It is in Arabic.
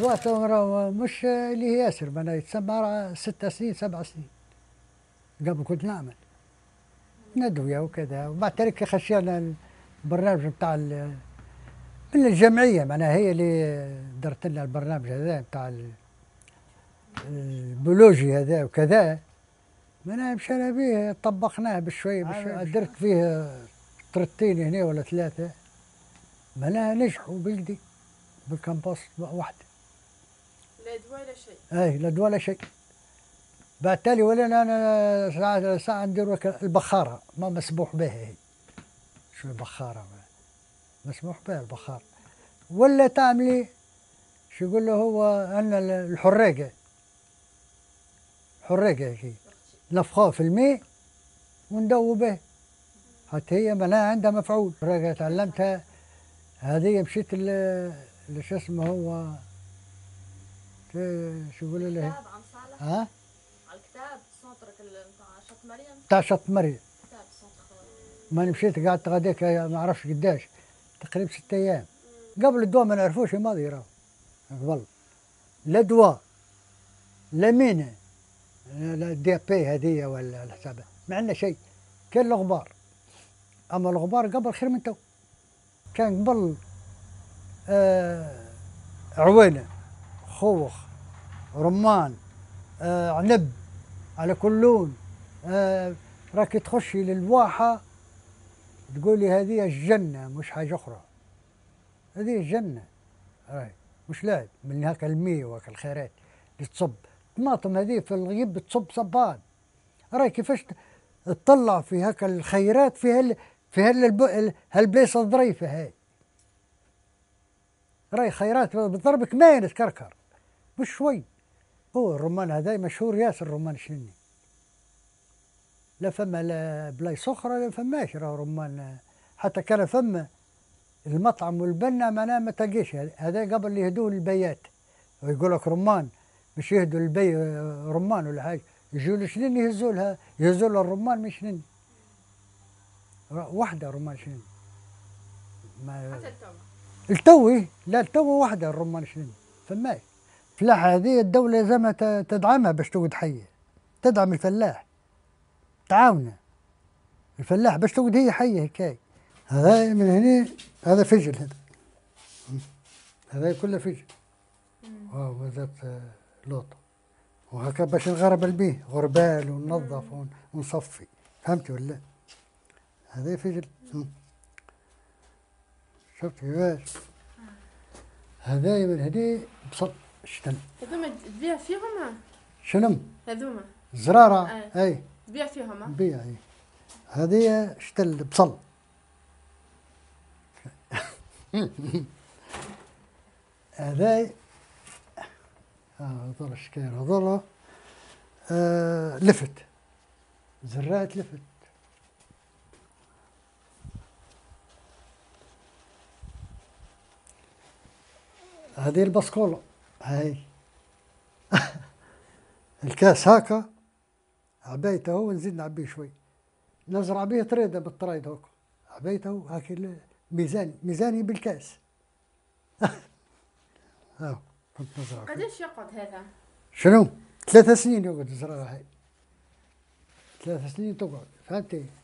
الندوة مش اللي هي ياسر، أنا يتسمى 6 سنين 7 سنين قبل كنت نعمل ندوية وكذا. وبعد ذلك خشينا البرنامج بتاع من الجمعية، معناها هي اللي درت لنا البرنامج هذا بتاع البيولوجي هذا وكذا. معناها مشينا به طبقناه بشوي بشوي. درت فيه طرتين هنا ولا 3، معناها نجحوا بالقدي بالكمبوست واحدة. لا دواء لا شيء. اي لا دواء لا شيء. بعد تالي ولينا انا ساعة ندير البخارة، ما مسموح بها هي. شو بخارة مسموح بها البخار. ولا تعملي شو يقول له هو أن الحريقة هي نفخوه في الماء وندوبه حتى هي معناها عندها مفعول. الحريقة تعلمتها هذه، مشيت شو اسمه هو شو يقول له كتاب عن صالح. ها؟ على الكتاب صوتك بتاع شط مريم. بتاع شط مريم. كتاب صوت ما مشيت قعدت غاديك ما اعرفش قداش، تقريبا 6 ايام. قبل الدواء ما نعرفوش الماضي راهو قبل لا دواء لا مينة لا دي بي هذه ولا الحساب، ما عندنا شيء. كان الغبار، اما الغبار قبل خير من تو. كان قبل عوينه، خوخ، رمان، عنب، على كل لون. راك تخشي للواحه تقولي هذه الجنه مش حاجه اخرى، هذه الجنه مش لاعب. من هاك المية وهاك الخيرات اللي تصب الطماطم هذه في الغيب بتصب صبان. راي كيفاش تطلع في هاك الخيرات في هالبيصه الظريفه هاي. راي خيرات بضربك ما يتكركر مش شوي. هو الرمان هذا مشهور ياسر، الرمان شني لا فما لا بلايص اخرى لا فماش راه رمان. حتى كان فما المطعم والبنة معناه ما تلقيش. هذا قبل يهدوه البيات ويقول لك رمان، مش يهدوا البي رمان ولا حاجه، يجوا لشنين يهزوا لها الرمان مش شنين واحده رمان شنين. ما التوي لا التو واحده الرمان شنين فماش. الفلاحه هذه الدوله لازمها تدعمها باش تقعد حيه، تدعم الفلاح، تعاونه الفلاح باش تقعد هي حيه هكاي. هذا من هنا هذا فجل، هذا كله فجل. وذات لوط وهكا باش نغربل بيه غربال وننظف ونصفي. فهمتي ولا؟ هذا فجل. شفت كيفاش؟ هذا من هنا بصل شتل. هذوما تبيع فيهم؟ شنو؟ هذوما زرارة. اي تبيع فيهم؟ نبيع. اي هذه شتل بصل. هذا هذول الشكاير هذول لفت، زرات لفت. هذه البسكولة هاي. الكاس هاكا عبيته ونزيد نعبيه شوي، نزرع به طريده بالطريد هوك عبيته هاك ميزاني بالكاس. كنت نزرع. قداش يقعد هذا؟ شنو؟ 3 سنين يقعد الزراعة هاي، 3 سنين تقعد. فهمتي؟